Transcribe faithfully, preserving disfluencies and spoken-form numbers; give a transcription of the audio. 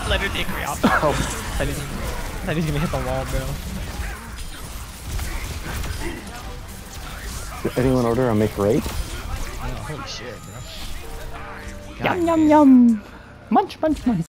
Let her take me off. Oh. I think I think he's gonna hit the wall, bro. Did anyone order a McRae? Oh, holy shit, bro. Yum yum yum. Munch munch munch.